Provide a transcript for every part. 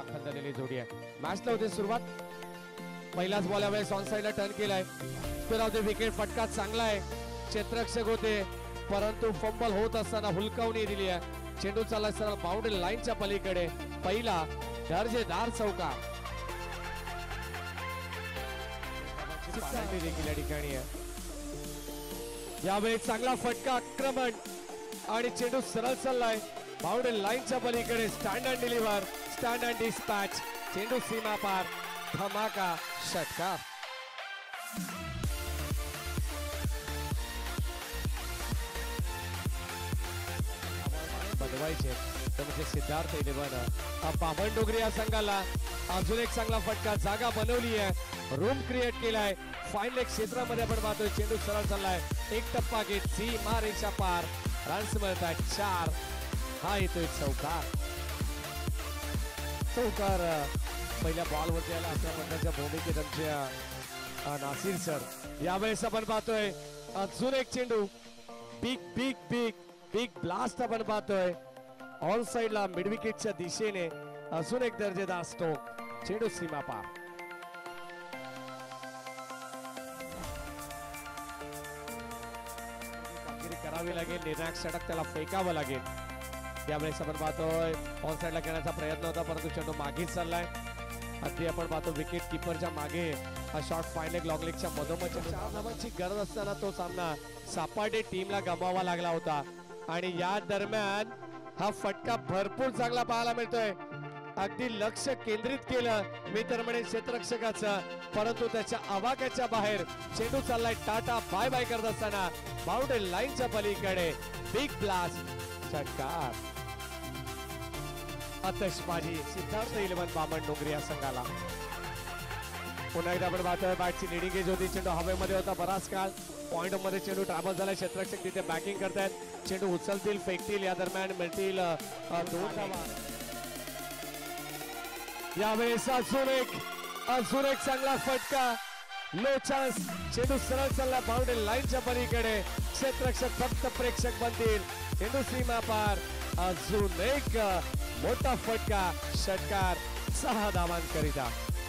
दाखल झालेली जोडी आहे. मॅचला होते सुरुवात. पहिलाच बॉल यावेळेस ऑन साइडला टर्न केलाय. स्पिन विकेट फटका चांगला आहे. क्षेत्ररक्षक होते परंतु फंबल होत असताना हुलकावणी दिली आहे. चेंडू चालला सरळ बाउंड्री लाईनच्या पलीकडे. पहिला दर्जेदार चौकार देखील या ठिकाणी आहे. यावेळी चांगला फटका आक्रमण आणि चेंडू सरळ चाललाय बाउंड्री लाईनच्या पलीकडे. Stand and deliver, stand and dispatch. चेंडू सीमा पार, धमाका षटकार. बनवायचे तर म्हणजे सिद्धार्थ इलेव्हन बामणडोंगरी या संघाला अजून एक चांगला फटका. जागा बनवली आहे, रूम क्रिएट केलाय. फाईन लेग क्षेत्रामध्ये आपण पाहतोय चेंडू सरळ चाललाय. एक टप्पा घेत सीमा रेषा पार. रन्स मिळतात 4. हा येतोय चौकार. चौकार पहिल्या बॉलवरती आला अशा पद्धतीच्या भूमिकेत आमच्या नासिर सर. यावेळेस आपण पाहतोय अजून एक चेंडू. Big big big big blast आपण पाहतोय ऑन साइडला मिड विकेटच्या दिशेने. अजून एक दर्जेदार स्ट्रोक. चेंडू सीमा पार. कामगिरी करावी लागेल. निर्णायक षटक त्याला फेकावं लागेल. त्यावेळेस आपण पाहतोय ऑन साइडला खेळण्याचा प्रयत्न होता परंतु चेंडू मागेच चाललाय. अगदी आपण पाहतो विकेट किपरच्या मागे हा शॉट फाईन लेग लॉंग लेगच्या मधोमध 4 धावांची गरज असताना तो सामना सापाटे टीमला गमवावा लागला होता आणि या दरम्यान हा फटका भरपूर चांगला पाहायला मिळतोय. अगदी लक्ष केंद्रित केलं मी तर म्हणेन क्षेत्ररक्षकाचं परंतु त्याच्या आवाक्याच्या बाहेर चेंडू चाललाय. टाटा बाय बाय करत असताना बाउंड्री लाईनच्या पलीकडे बिग ब्लास्ट षटकार. आतषबाजी सिद्धार्थ इलेव्हन बामणडोंगरी या संघाला. पुन्हा एकदा आपण पाहतोय बॅटची लिडिंग एज होती. चेंडू हवेमध्ये होता बराच काळ. पॉइंट मध्ये चेंडू ट्रॅव्हल झालाय. क्षेत्ररक्षक तिथे बॅटिंग करतायत. चेंडू उचलतील फेकतील या दरम्यान मिळतील 2 धावा. यावेळेस अजून एक चांगला फटका. Low chance. चेंडू सरळ चालला बाउंड्री लाईनच्या पलीकडे. क्षेत्ररक्षक फक्त प्रेक्षक बनतील. चेंडू सीमा पार. अजून एक मोठा फटका. षटकार 6 धावांकरिता.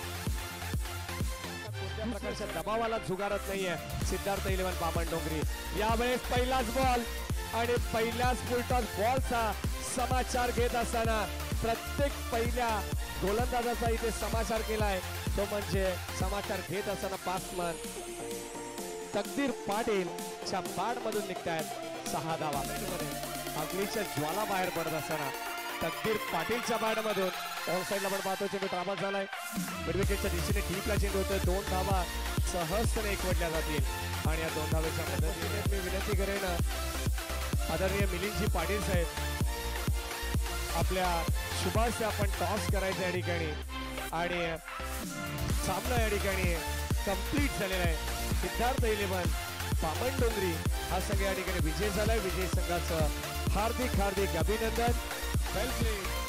कोणत्या प्रकारच्या दबावाला झुगारत नाहीये सिद्धार्थ इलेव्हन बामणडोंगरी. यावेळेस पहिलाच बॉल आणि पहिल्याच फुलटॉस बॉलचा समाचार घेत असताना प्रत्येक पहिल्या गोलंदाजाचा इथे समाचार केलाय. तो म्हणजे समाचार घेत असताना बॅट्समन तकदीर पाटीलच्या बॅट मधून निघतायत 6 धावा. अग्नीच्या ज्वाला बाहेर पडत असताना तकदीर पाटीलच्या बॅट मधून ऑन साइडला पण पाहतो चेंडू ट्रॅव्हल झालाय. मिड विकेटच्या दिशेने डीपला चेंडू होतोय. 2 धावा सहजपणे एकवटल्या जातील आणि या 2 धावेच्या मदतीने मी विनंती करेन आदरणीय मिलिंदजी पाटील साहेब आपल्या शुभाशय आपण टॉस करायचं या ठिकाणी आणि सामना या ठिकाणी कंप्लीट झालेला आहे. सिद्धार्थ इलेव्हन बामणडोंगरी हा संघ या ठिकाणी विजय झालाय. विजय संघाचं हार्दिक अभिनंदन. Well played.